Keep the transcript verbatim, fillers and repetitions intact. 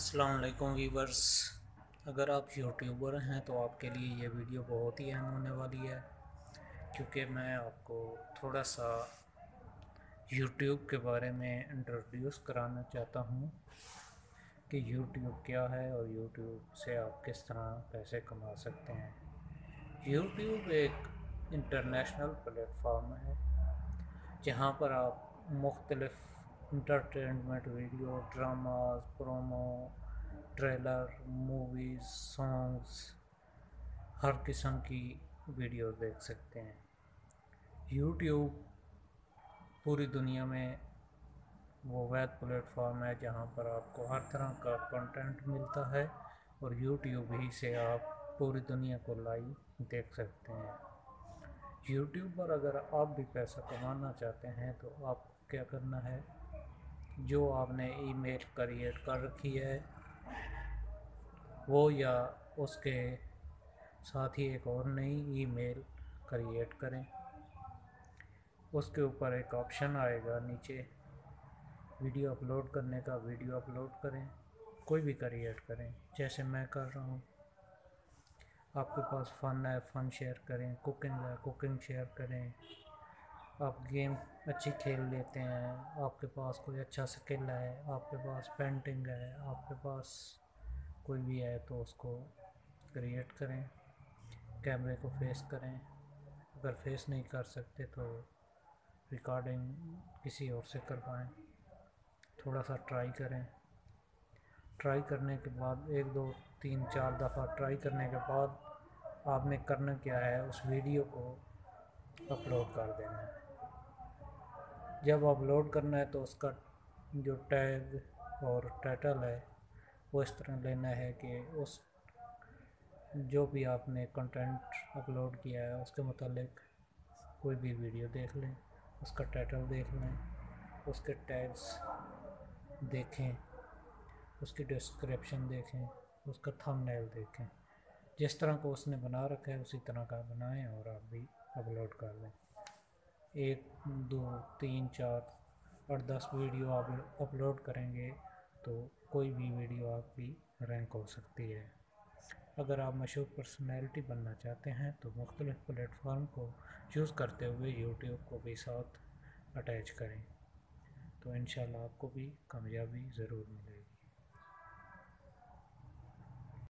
السلام علیکم ویورز، اگر آپ یوٹیوبر ہیں تو آپ کے لیے یہ ویڈیو بہت ہی اہم ہونے والی ہے، کیونکہ میں آپ کو تھوڑا سا یوٹیوب کے بارے میں انٹروڈیوس کرانا چاہتا ہوں کہ یوٹیوب کیا ہے اور یوٹیوب سے آپ کس طرح پیسے کما سکتے ہیں۔ یوٹیوب ایک انٹرنیشنل پلیٹ فارم ہے جہاں پر آپ مختلف entertainment video, dramas, promo, trailer, movies, songs, ہر قسم کی ویڈیو دیکھ سکتے ہیں۔ یوٹیوب پوری دنیا میں وہ واحد پلیٹ فارم ہے جہاں پر آپ کو ہر طرح کا کنٹینٹ ملتا ہے اور یوٹیوب ہی سے آپ پوری دنیا کو لائیو دیکھ سکتے ہیں۔ یوٹیوب پر اگر آپ بھی پیسہ کمانا چاہتے ہیں تو آپ کو کیا کرنا ہے، جو آپ نے ای میل کریٹ کر رکھی ہے وہ یا اس کے ساتھ ہی ایک اور نئی ای میل کریٹ کریں۔ اس کے اوپر ایک آپشن آئے گا نیچے ویڈیو اپلوڈ کرنے کا، ویڈیو اپلوڈ کریں، کوئی بھی کریٹ کریں جیسے میں کر رہا ہوں۔ آپ کے پاس فن ہے، فن شیئر کریں، کوکنگ ہے، کوکنگ شیئر کریں، آپ گیم اچھی کھیل لیتے ہیں، آپ کے پاس کوئی اچھا سکل ہے، آپ کے پاس پینٹنگ ہے، آپ کے پاس کوئی بھی ہے تو اس کو کریٹ کریں، کیمرے کو فیس کریں، اگر فیس نہیں کر سکتے تو ریکارڈنگ کسی اور سے کروائیں، تھوڑا سا ٹرائی کریں۔ ٹرائی کرنے کے بعد ایک دو تین چار دفعہ ٹرائی کرنے کے بعد آپ نے کرنا کیا ہے، اس ویڈیو کو اپلوڈ کر دینا ہے۔ جب اپلوڈ کرنا ہے تو اس کا جو ٹیگ اور ٹائٹل ہے وہ اس طرح لینا ہے کہ اس جو بھی آپ نے کنٹینٹ اپلوڈ کیا ہے اس کے متعلق کوئی بھی ویڈیو دیکھ لیں، اس کا ٹائٹل دیکھ لیں، اس کے ٹیگز دیکھیں، اس کی ڈسکرپشن دیکھیں، اس کا تھمب نیل دیکھیں، جس طرح کو اس نے بنا رکھا ہے اسی طرح کا بنائیں اور آپ بھی اپلوڈ کر دیں۔ ایک دو تین چار اور دس ویڈیو آپ اپلوڈ کریں گے تو کوئی بھی ویڈیو آپ کی رینک ہو سکتی ہے۔ اگر آپ مشہور پرسنالٹی بننا چاہتے ہیں تو مختلف پلیٹ فارم کو یوز کرتے ہوئے یوٹیوب کو بھی ساتھ اٹیچ کریں، تو انشاءاللہ آپ کو بھی کامیابی ضرور ملے گی۔